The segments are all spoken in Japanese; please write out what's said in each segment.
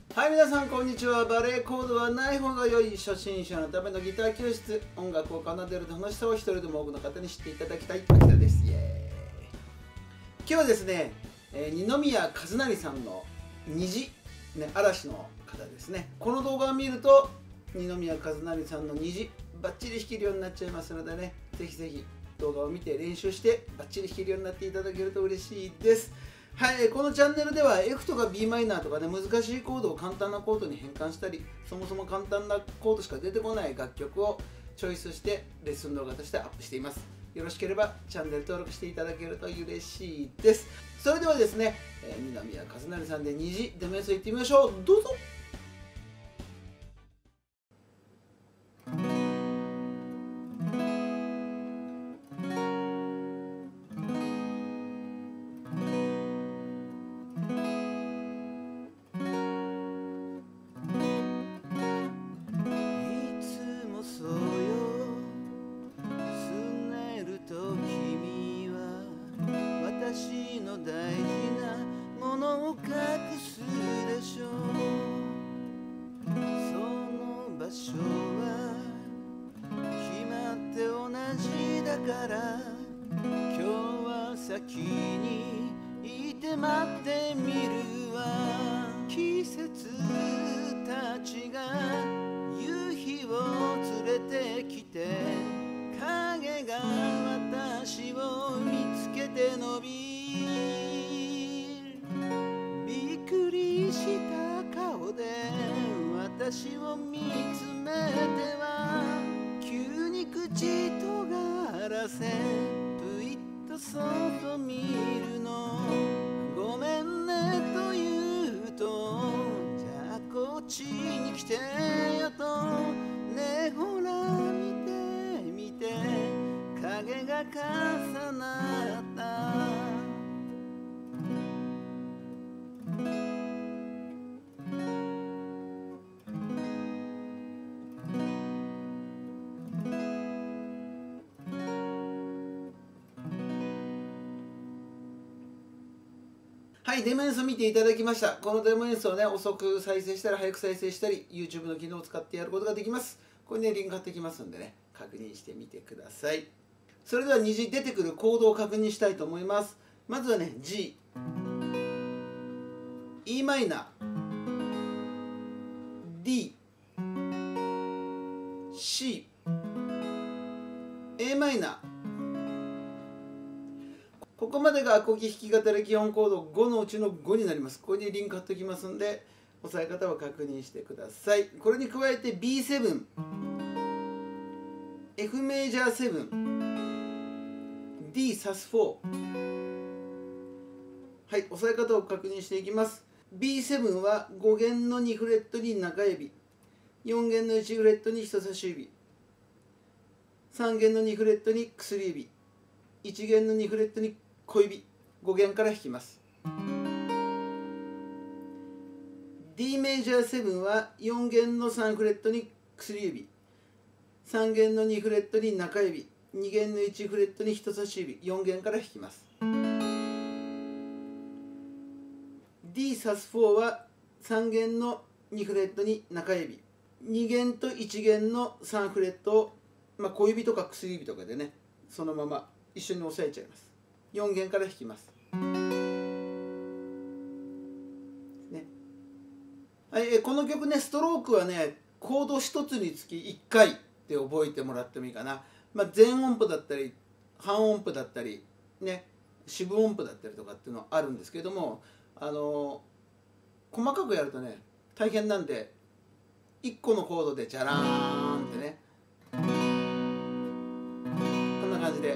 はい、皆さんこんにちは。バレエコードはない方が良い初心者のためのギター教室。音楽を奏でる楽しさを一人でも多くの方に知っていただきたい秋田です。イエーイ。今日はですね、二宮和也さんの虹、嵐の方ですね。この動画を見ると二宮和也さんの虹バッチリ弾けるようになっちゃいますのでね、ぜひぜひ動画を見て練習してバッチリ弾けるようになっていただけると嬉しいです。はい、このチャンネルでは F とか b マイナーとかね、難しいコードを簡単なコードに変換したり、そもそも簡単なコードしか出てこない楽曲をチョイスしてレッスン動画としてアップしています。よろしければチャンネル登録していただけると嬉しいです。それではですね、二宮和也さんで虹デモ演奏いってみましょう。どうぞ。私の大事なものを隠すでしょう。その場所は決まって同じだから、今日は先にいて待ってみるわ。季節たちが夕日を連れてきて、影が私を見つけて伸びる。びっくりした顔で私を見つめては、急に口とがらせぷいっとそっと見るの。ごめんねと言うと、じゃあこっちに来てよと、ねほら見て見て影が重なった。はい、デモ演奏見ていただきました。このデモ演奏ね、遅く再生したり早く再生したり YouTube の機能を使ってやることができます。これね、リンク貼ってきますんでね、確認してみてください。それでは虹出てくるコードを確認したいと思います。まずはね、G、e マイナー、D、C、a マイナー。ここまでがアコギ弾き語り基本コード5のうちの5になります。ここにリンク貼っておきますので、押さえ方は確認してください。これに加えて B7、F メジャー7、D サス4。はい、押さえ方を確認していきます。B7 は5弦の2フレットに中指、4弦の1フレットに人差し指、3弦の2フレットに薬指、1弦の2フレットに小指、5弦から弾きます。D メジャー7は4弦の3フレットに薬指、3弦の2フレットに中指、2弦の1フレットに人差し指、4弦から弾きます。D サス4は3弦の2フレットに中指、2弦と1弦の3フレットを、小指とか薬指とかでね、そのまま一緒に押さえちゃいます。4弦から弾きます。ね。はい、この曲ね、ストロークはね、コード1つにつき1回って覚えてもらってもいいかな。全音符だったり、半音符だったり、ね、四分音符だったりとかっていうのはあるんですけども、細かくやるとね、大変なんで、1個のコードでジャラーンってね、こんな感じで。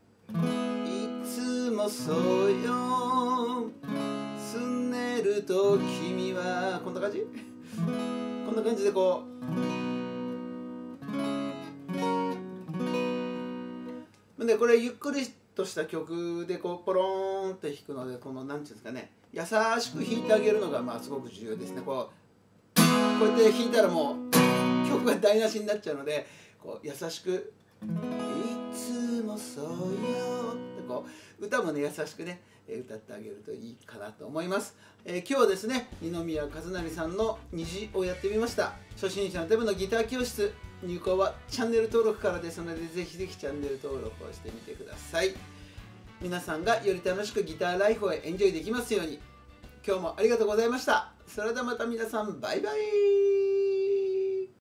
そうよすねると君は、こんな感じこんな感じでこうで、これゆっくりとした曲でこうポローンって弾くので、このなんていうんですかね、優しく弾いてあげるのがすごく重要ですね。こうやって弾いたらもう曲が台無しになっちゃうので、こう優しくいつもそうよってこう歌もね優しくね、 歌ってあげるといいかなと思います。今日はですね、二宮和也さんの虹をやってみました。初心者の手部のギター教室、入校はチャンネル登録からですので、ぜひぜひチャンネル登録をしてみてください。皆さんがより楽しくギターライフをエンジョイできますように。今日もありがとうございました。それではまた皆さん、バイバイ。